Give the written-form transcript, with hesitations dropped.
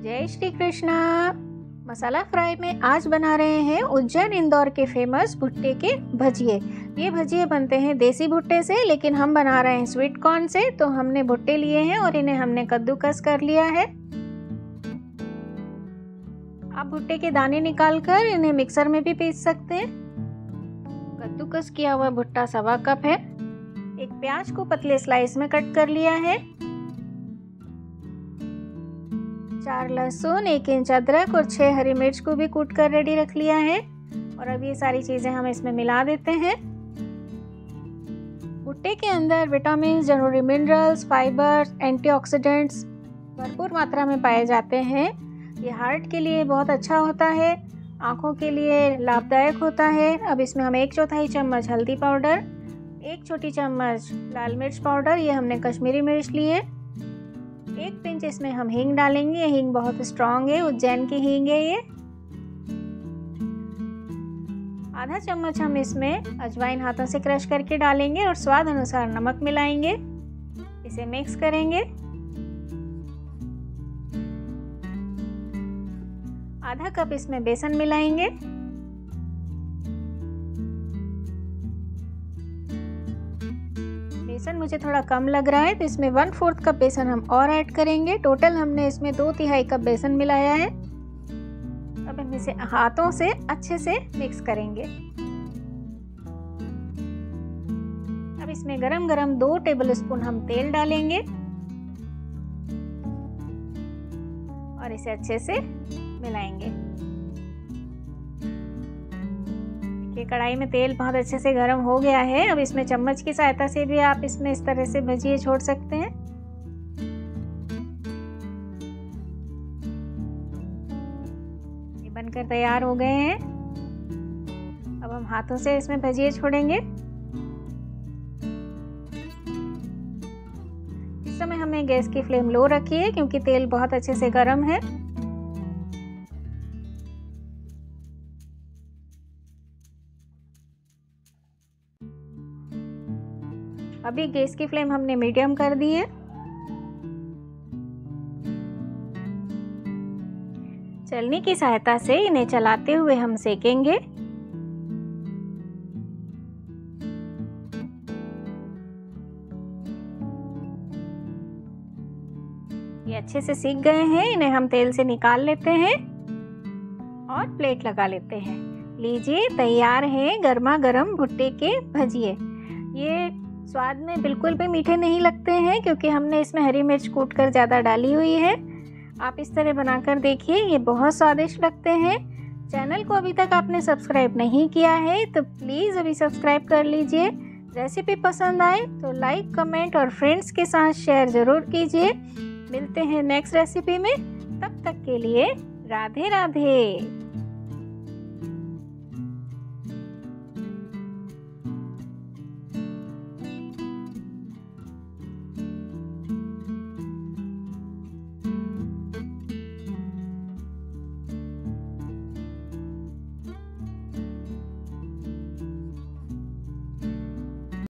जय श्री कृष्णा। मसाला फ्राई में आज बना रहे हैं उज्जैन इंदौर के फेमस भुट्टे के भजिए। ये भजिए बनते हैं देसी भुट्टे से, लेकिन हम बना रहे हैं स्वीट कॉर्न से। तो हमने भुट्टे लिए हैं और इन्हें हमने कद्दूकस कर लिया है। आप भुट्टे के दाने निकालकर इन्हें मिक्सर में भी पीस सकते हैं। कद्दूकस किया हुआ भुट्टा 1.25 कप है। एक प्याज को पतले स्लाइस में कट कर लिया है। 4 लहसुन, 1 इंच अदरक और 6 हरी मिर्च को भी कूट कर रेडी रख लिया है। और अब ये सारी चीज़ें हम इसमें मिला देते हैं। भुट्टे के अंदर विटामिन, जरूरी मिनरल्स, फाइबर, एंटीऑक्सीडेंट्स भरपूर मात्रा में पाए जाते हैं। ये हार्ट के लिए बहुत अच्छा होता है, आँखों के लिए लाभदायक होता है। अब इसमें हम 1/4 चम्मच हल्दी पाउडर, 1 छोटी चम्मच लाल मिर्च पाउडर, ये हमने कश्मीरी मिर्च ली है, 1 पिंच इसमें हम हींग डालेंगे। ये हींग बहुत स्ट्रॉन्ग है, उज्जैन की हींग है ये। आधा चम्मच हम इसमें अजवाइन हाथों से क्रश करके डालेंगे और स्वाद अनुसार नमक मिलाएंगे। इसे मिक्स करेंगे। आधा कप इसमें बेसन मिलाएंगे। बेसन मुझे थोड़ा कम लग रहा है, तो इसमें 1/4 कप बेसन हम और ऐड करेंगे। टोटल हमने इसमें 2/3 कप बेसन मिलाया है। अब हम इसे हाथों से अच्छे से मिक्स करेंगे। अब इसमें गरम गरम 2 टेबलस्पून हम तेल डालेंगे और इसे अच्छे से मिलाएंगे। ये कढ़ाई में तेल बहुत अच्छे से गर्म हो गया है। अब इसमें चम्मच की सहायता से भी आप इसमें इस तरह से भजिए छोड़ सकते हैं। ये बनकर तैयार हो गए हैं। अब हम हाथों से इसमें भजिए छोड़ेंगे। इस समय हमें गैस की फ्लेम लो रखी है, क्योंकि तेल बहुत अच्छे से गर्म है। अभी गैस की फ्लेम हमने मीडियम कर दी है। चलनी की सहायता से इन्हें चलाते हुए हम सेकेंगे। ये अच्छे से सीख गए हैं। इन्हें हम तेल से निकाल लेते हैं और प्लेट लगा लेते हैं। लीजिए, तैयार है गर्मा गर्म भुट्टे के भजिए। ये स्वाद में बिल्कुल भी मीठे नहीं लगते हैं, क्योंकि हमने इसमें हरी मिर्च कूट कर ज़्यादा डाली हुई है। आप इस तरह बनाकर देखिए, ये बहुत स्वादिष्ट लगते हैं। चैनल को अभी तक आपने सब्सक्राइब नहीं किया है तो प्लीज़ अभी सब्सक्राइब कर लीजिए। रेसिपी पसंद आए तो लाइक, कमेंट और फ्रेंड्स के साथ शेयर ज़रूर कीजिए। मिलते हैं नेक्स्ट रेसिपी में। तब तक के लिए राधे राधे।